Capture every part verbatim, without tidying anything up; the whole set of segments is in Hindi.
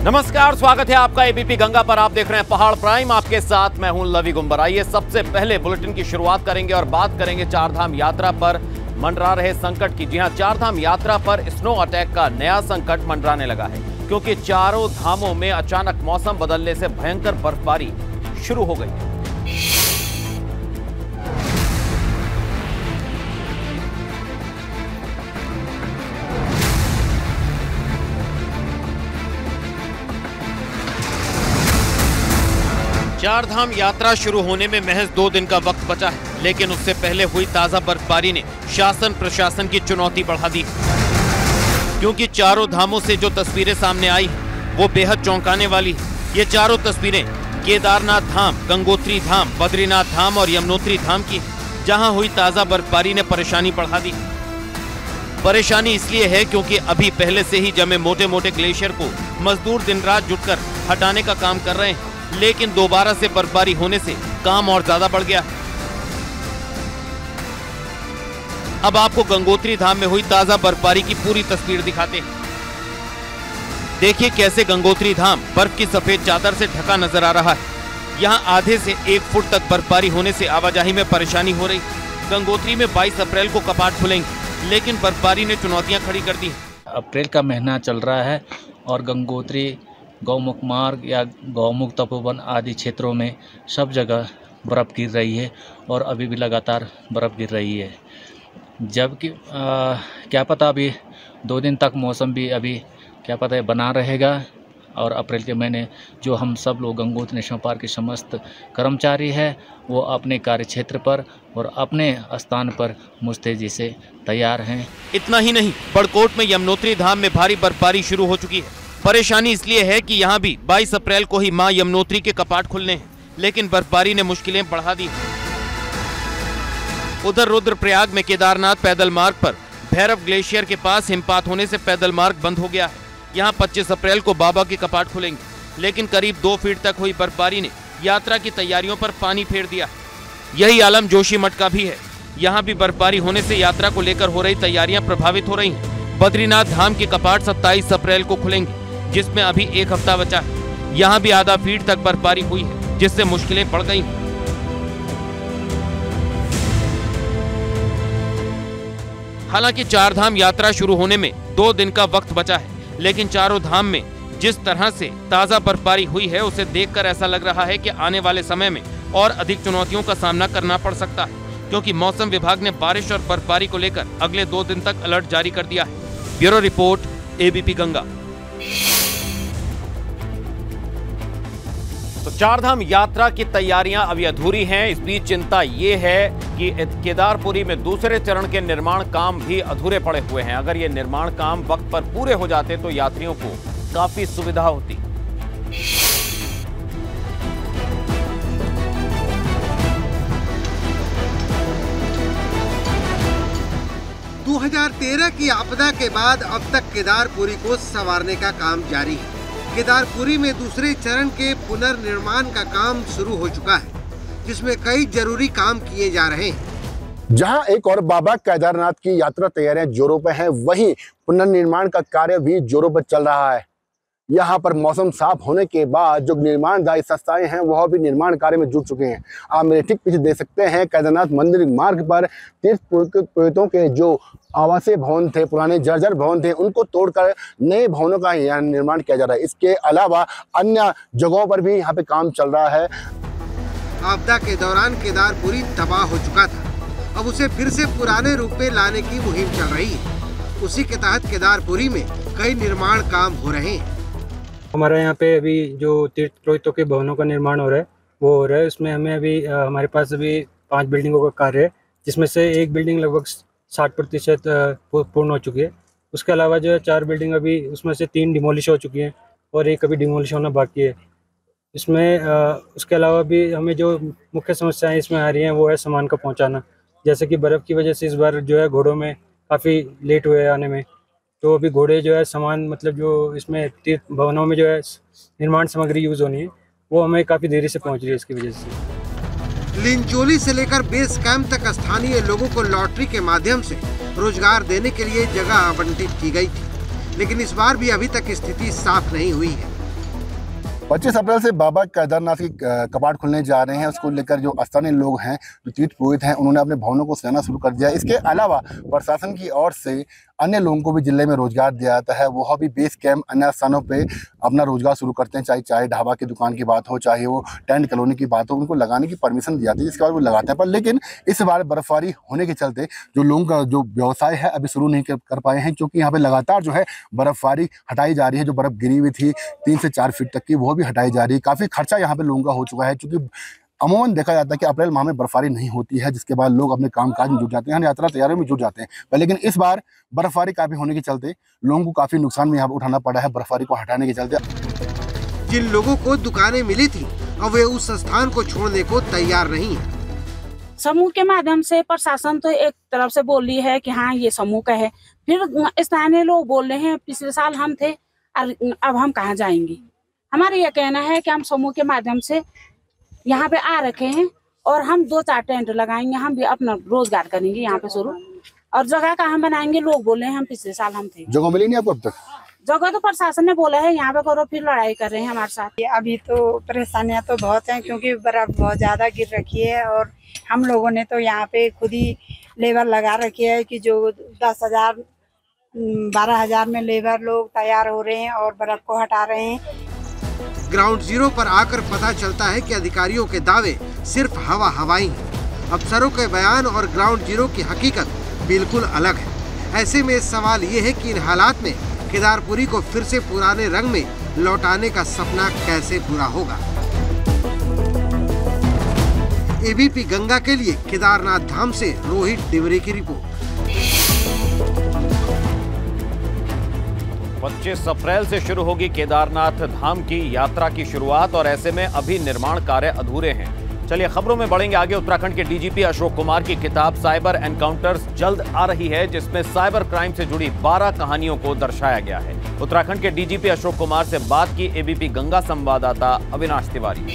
नमस्कार, स्वागत है आपका एबीपी गंगा पर। आप देख रहे हैं पहाड़ प्राइम, आपके साथ मैं हूं लवी गुंबर। आइए सबसे पहले बुलेटिन की शुरुआत करेंगे और बात करेंगे चारधाम यात्रा पर मंडरा रहे संकट की। जी हां, चारधाम यात्रा पर स्नो अटैक का नया संकट मंडराने लगा है, क्योंकि चारों धामों में अचानक मौसम बदलने से भयंकर बर्फबारी शुरू हो गई है। चारधाम यात्रा शुरू होने में महज दो दिन का वक्त बचा है, लेकिन उससे पहले हुई ताजा बर्फबारी ने शासन प्रशासन की चुनौती बढ़ा दी, क्योंकि चारों धामों से जो तस्वीरें सामने आई वो बेहद चौंकाने वाली है। ये चारों तस्वीरें केदारनाथ धाम, गंगोत्री धाम, बद्रीनाथ धाम और यमुनोत्री धाम की, जहां हुई ताजा बर्फबारी ने परेशानी बढ़ा दी। परेशानी इसलिए है क्योंकि अभी पहले से ही जमे मोटे मोटे ग्लेशियर को मजदूर दिन रात जुटकर हटाने का काम कर रहे हैं, लेकिन दोबारा से बर्फबारी होने से काम और ज्यादा बढ़ गया। अब आपको गंगोत्री धाम में हुई ताजा बर्फबारी की पूरी तस्वीर दिखाते हैं। देखिए कैसे गंगोत्री धाम बर्फ की सफेद चादर से ढका नजर आ रहा है। यहाँ आधे से एक फुट तक बर्फबारी होने से आवाजाही में परेशानी हो रही। गंगोत्री में बाईस अप्रैल को कपाट खुलेंगे, लेकिन बर्फबारी ने चुनौतियां खड़ी कर दी। अप्रैल का महीना चल रहा है और गंगोत्री, गौमुख मार्ग या गौमुख तपोवन आदि क्षेत्रों में सब जगह बर्फ़ गिर रही है और अभी भी लगातार बर्फ़ गिर रही है। जबकि क्या पता अभी दो दिन तक मौसम भी अभी क्या पता है बना रहेगा और अप्रैल के महीने जो हम सब लोग गंगोत्री नेशनल पार्क के समस्त कर्मचारी हैं वो अपने कार्य क्षेत्र पर और अपने स्थान पर मुस्तैदी से तैयार हैं। इतना ही नहीं, बड़कोट में यमुनोत्री धाम में भारी बर्फबारी शुरू हो चुकी है। परेशानी इसलिए है कि यहाँ भी बाईस अप्रैल को ही मां यमुनोत्री के कपाट खुलने हैं, लेकिन बर्फबारी ने मुश्किलें बढ़ा दी। उधर रुद्रप्रयाग में केदारनाथ पैदल मार्ग पर भैरव ग्लेशियर के पास हिमपात होने से पैदल मार्ग बंद हो गया है। यहाँ पच्चीस अप्रैल को बाबा के कपाट खुलेंगे, लेकिन करीब दो फीट तक हुई बर्फबारी ने यात्रा की तैयारियों पर पानी फेर दिया। यही आलम जोशीमठ का भी है। यहाँ भी बर्फबारी होने से यात्रा को लेकर हो रही तैयारियां प्रभावित हो रही हैं। बद्रीनाथ धाम के कपाट सत्ताईस अप्रैल को खुलेंगे, जिसमें अभी एक हफ्ता बचा है। यहाँ भी आधा फीट तक बर्फबारी हुई है, जिससे मुश्किलें बढ़ गई। हालांकि चारधाम यात्रा शुरू होने में दो दिन का वक्त बचा है, लेकिन चारों धाम में जिस तरह से ताजा बर्फबारी हुई है उसे देखकर ऐसा लग रहा है कि आने वाले समय में और अधिक चुनौतियों का सामना करना पड़ सकता है, क्योंकि मौसम विभाग ने बारिश और बर्फबारी को लेकर अगले दो दिन तक अलर्ट जारी कर दिया है। Bureau report, ABP Ganga. तो चारधाम यात्रा की तैयारियां अभी अधूरी हैं। इस बीच चिंता ये है कि केदारपुरी में दूसरे चरण के निर्माण काम भी अधूरे पड़े हुए हैं। अगर ये निर्माण काम वक्त पर पूरे हो जाते तो यात्रियों को काफी सुविधा होती। दो हज़ार तेरह की आपदा के बाद अब तक केदारपुरी को संवारने का काम जारी है। केदारपुरी में दूसरे चरण के पुनर्निर्माण का काम शुरू हो चुका है, जिसमें कई जरूरी काम किए जा रहे हैं। जहां एक और बाबा केदारनाथ की यात्रा तैयारियां जोरों पर हैं, वहीं पुनर्निर्माण का कार्य भी जोरों पर चल रहा है। यहाँ पर मौसम साफ होने के बाद जो निर्माणदायी संस्थाएं हैं वह भी निर्माण कार्य में जुट चुके हैं। आप मेरे ठीक पीछे देख सकते हैं केदारनाथ मंदिर मार्ग पर तीर्थ पुरोहितों के जो आवासीय भवन थे, पुराने जर्जर भवन थे, उनको तोड़कर नए भवनों का यहाँ निर्माण किया जा रहा है। इसके अलावा अन्य जगहों पर भी यहाँ पे काम चल रहा है। आपदा के दौरान केदारपुरी तबाह हो चुका था, अब उसे फिर से पुराने रूप में लाने की मुहिम चल रही है। उसी के तहत केदारपुरी में कई निर्माण काम हो रहे हैं। हमारे यहाँ पे अभी जो तीर्थ पुरोहितों के भवनों का निर्माण हो रहा है वो हो रहा है। उसमें हमें अभी आ, हमारे पास अभी पांच बिल्डिंगों का कार्य है, जिसमें से एक बिल्डिंग लगभग साठ प्रतिशत पूर्ण हो चुकी है। उसके अलावा जो है चार बिल्डिंग अभी, उसमें से तीन डिमोलिश हो चुकी हैं और एक अभी डिमोलिश होना बाकी है। इसमें आ, उसके अलावा भी हमें जो मुख्य समस्याएं इसमें आ रही हैं वो है सामान का पहुँचाना। जैसे कि बर्फ़ की वजह से इस बार जो है घोड़ों में काफ़ी लेट हुए आने में, तो अभी घोड़े जो है सामान मतलब जो इसमें तीर्थ भवनों में जो है निर्माण सामग्री यूज़ होनी है वो हमें काफ़ी देरी से पहुंच रही है। इसकी वजह से लिंचोली से लेकर बेस कैंप तक स्थानीय लोगों को लॉटरी के माध्यम से रोजगार देने के लिए जगह आवंटित की गई थी, लेकिन इस बार भी अभी तक स्थिति साफ नहीं हुई है। पच्चीस अप्रैल से बाबा केदारनाथ की कपाट खुलने जा रहे हैं। उसको लेकर जो स्थानीय लोग हैं, जो तीर्थ पुरोहित हैं, उन्होंने अपने भवनों को सजाना शुरू कर दिया। इसके अलावा प्रशासन की ओर से अन्य लोगों को भी जिले में रोजगार दिया जाता है। वह भी बेस कैंप अन्य स्थानों पे अपना रोजगार शुरू करते हैं। चाहे चाय ढाबा की दुकान की बात हो, चाहे वो टेंट कॉलोनी की बात हो, उनको लगाने की परमिशन दी जाती है, जिसके बाद वो लगाते हैं। पर लेकिन इस बार बर्फबारी होने के चलते जो लोगों का जो व्यवसाय है अभी शुरू नहीं कर पाए हैं, क्योंकि यहाँ पे लगातार जो है बर्फबारी हटाई जा रही है। जो बर्फ गिरी हुई थी तीन से चार फीट तक की, वो भी हटाई जा रही है। काफ़ी खर्चा यहाँ पे लोगों का हो चुका है, क्योंकि अमूमन देखा जाता है कि अप्रैल माह में बर्फबारी नहीं होती है, जिसके बाद लोग अपने कामकाज में जुट जाते हैं, यात्रा तैयारियों में जुट जाते हैं। पर लेकिन इस बार बर्फबारी काफ़ी होने के चलते लोगों को काफ़ी नुकसान भी यहाँ पर उठाना पड़ा है बर्फबारी को हटाने के चलते। जिन लोगों को दुकानें मिली थी अब वे उस स्थान को छोड़ने को तैयार नहीं है। समूह के माध्यम से प्रशासन तो एक तरफ से बोल रही है कि हाँ ये समूह का है, फिर स्थानीय लोग बोल रहे हैं पिछले साल हम थे और अब हम कहाँ जाएंगे। हमारा यह कहना है कि हम समूह के माध्यम से यहाँ पे आ रखे हैं और हम दो चार टेंट लगाएंगे, हम भी अपना रोजगार करेंगे यहाँ पे शुरू, और जगह का हम बनाएंगे। लोग बोले हैं हम पिछले साल हम थे। जगह मिली नहीं आपको अब तक? जगह तो प्रशासन ने बोला है यहाँ पे करो, फिर लड़ाई कर रहे हैं हमारे साथ। अभी तो परेशानियां तो बहुत हैं, क्योंकि बर्फ बहुत ज्यादा गिर रखी है और हम लोगों ने तो यहाँ पे खुद ही लेबर लगा रखी है कि जो दस हजार बारह हजार में लेबर लोग तैयार हो रहे हैं और बर्फ को हटा रहे हैं। ग्राउंड जीरो पर आकर पता चलता है कि अधिकारियों के दावे सिर्फ हवा हवाई हैं। अफसरों के बयान और ग्राउंड जीरो की हकीकत बिल्कुल अलग है। ऐसे में सवाल ये है कि इन हालात में केदारपुरी को फिर से पुराने रंग में लौटाने का सपना कैसे पूरा होगा। एबीपी गंगा के लिए केदारनाथ धाम से रोहित डिवरे की रिपोर्ट। पच्चीस अप्रैल से शुरू होगी केदारनाथ धाम की यात्रा की शुरुआत और ऐसे में अभी निर्माण कार्य अधूरे हैं। चलिए खबरों में बढ़ेंगे आगे। उत्तराखंड के डीजीपी अशोक कुमार की किताब साइबर एनकाउंटर्स जल्द आ रही है, जिसमें साइबर क्राइम से जुड़ी बारह कहानियों को दर्शाया गया है। उत्तराखंड के डीजीपी अशोक कुमार से बात की एबीपी गंगा संवाददाता अविनाश तिवारी।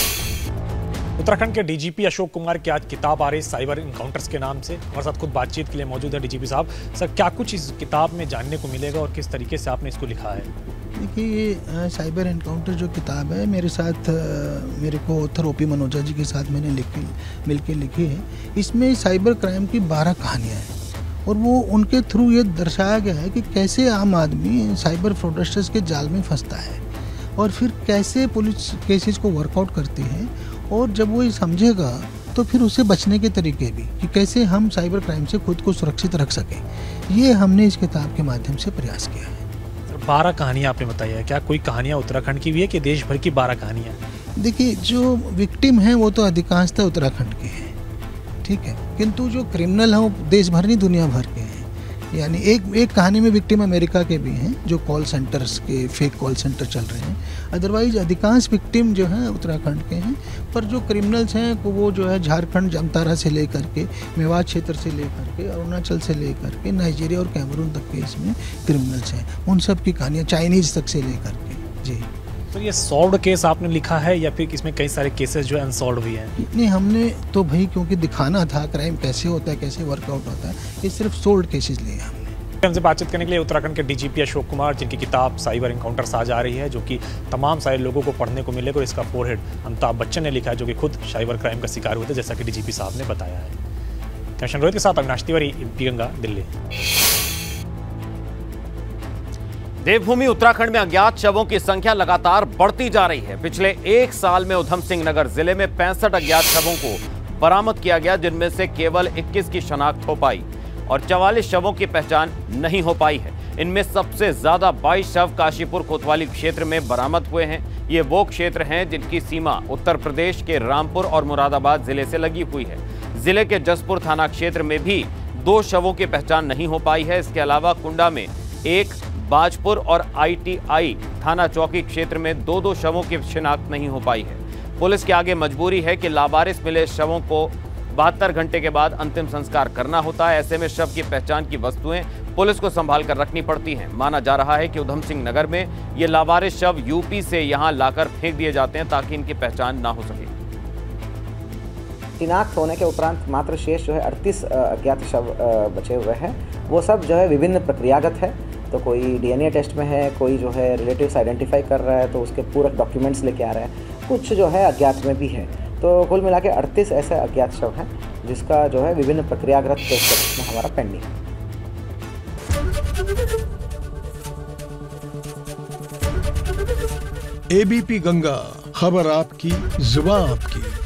उत्तराखंड के डीजीपी अशोक कुमार की आज किताब आ रही है साइबर इनकाउंटर्स के नाम से। हमारे साथ खुद बातचीत के लिए मौजूद है डीजीपी साहब। सर, क्या कुछ इस किताब में जानने को मिलेगा और किस तरीके से आपने इसको लिखा है? देखिए, ये साइबर इनकाउंटर जो किताब है मेरे साथ मेरे को ऑथर ओपी मनोजा जी के साथ मैंने लिखी मिल के लिखी है। इसमें साइबर क्राइम की बारह कहानियाँ हैं और वो उनके थ्रू ये दर्शाया गया है कि कैसे आम आदमी साइबर फ्रॉडस्टर्स के जाल में फंसता है और फिर कैसे पुलिस केसेस को वर्कआउट करती है, और जब वो ये समझेगा तो फिर उसे बचने के तरीके भी कि कैसे हम साइबर क्राइम से खुद को सुरक्षित रख सकें। ये हमने इस किताब के माध्यम से प्रयास किया है। बारह कहानियाँ आपने बताई है, क्या कोई कहानियाँ उत्तराखंड की भी है कि देश भर की बारह कहानियाँ? देखिए, जो विक्टिम हैं वो तो अधिकांशतः उत्तराखंड के हैं, ठीक है, किंतु जो क्रिमिनल हैं वो देश भर नहीं दुनिया भर के हैं। यानी एक एक कहानी में विक्टिम अमेरिका के भी हैं, जो कॉल सेंटर्स के फेक कॉल सेंटर चल रहे हैं। अदरवाइज अधिकांश विक्टिम जो हैं उत्तराखंड के हैं, पर जो क्रिमिनल्स हैं वो जो है झारखंड जामताड़ा से लेकर के मेवात क्षेत्र से लेकर के अरुणाचल से लेकर के नाइजीरिया और कैमरून तक के इसमें क्रिमिनल्स हैं। उन सब की कहानियाँ चाइनीज तक से लेकर के। जी, तो ये सॉल्व्ड केस आपने लिखा है या फिर इसमें कई सारे केसेस जो अनसॉल्व्ड भी हैं? नहीं, हमने तो भाई क्योंकि दिखाना था क्राइम कैसे होता है, कैसे वर्कआउट होता है, ये सिर्फ सोल्ड केसेस लिए हमने। हमसे बातचीत करने के लिए उत्तराखंड के डीजीपी अशोक कुमार, जिनकी किताब साइबर इनकाउंटर्स आज आ रही है, जो कि तमाम सारे लोगों को पढ़ने को मिलेगा। और इसका फोरहेड अमिताभ बच्चन ने लिखा है, जो कि खुद साइबर क्राइम का शिकार हुए थे, जैसा कि डीजीपी साहब ने बताया है। कैमरा रोहित के साथ अविनाश तिवारी, एबीपी गंगा, दिल्ली। देवभूमि उत्तराखंड में अज्ञात शवों की संख्या लगातार बढ़ती जा रही है। पिछले एक साल में उधम सिंह नगर जिले में पैंसठ अज्ञात शवों को बरामद किया गया, जिनमें से केवल इक्कीस की शनाख्त हो पाई और चवालीस शवों की पहचान नहीं हो पाई है। इनमें सबसे ज्यादा बाईस शव काशीपुर कोतवाली क्षेत्र में बरामद हुए हैं। ये वो क्षेत्र हैं जिनकी सीमा उत्तर प्रदेश के रामपुर और मुरादाबाद जिले से लगी हुई है। जिले के जसपुर थाना क्षेत्र में भी दो शवों की पहचान नहीं हो पाई है। इसके अलावा कुंडा में एक, बाजपुर और आईटीआई थाना चौकी क्षेत्र में दो दो शवों की शिनाख्त नहीं हो पाई है। पुलिस के आगे मजबूरी है कि लावारिस मिले शवों को बहत्तर घंटे के बाद अंतिम संस्कार करना होता है। ऐसे में शव की पहचान की वस्तुएं पुलिस को संभाल कर रखनी पड़ती हैं। माना जा रहा है कि उधम सिंह नगर में ये लावारिस शव यूपी से यहां लाकर फेंक दिए जाते हैं ताकि इनकी पहचान ना हो सके। शिनाख्त होने के उपरांत मात्र शेष जो है अड़तीस अज्ञात शव बचे हुए हैं। वो सब जो है विभिन्न प्रक्रियागत है। तो कोई डीएनए टेस्ट में है, कोई जो है रिलेटिव्स आइडेंटिफाई कर रहा है तो उसके पूरे डॉक्यूमेंट्स लेके आ रहा है, कुछ जो है अज्ञात में भी है। तो कुल मिला के अड़तीस ऐसे अज्ञात शव हैं जिसका जो है विभिन्न प्रक्रियागत टेस्ट में हमारा पेंडिंग है। एबीपी गंगा, खबर आपकी, जुबान आपकी।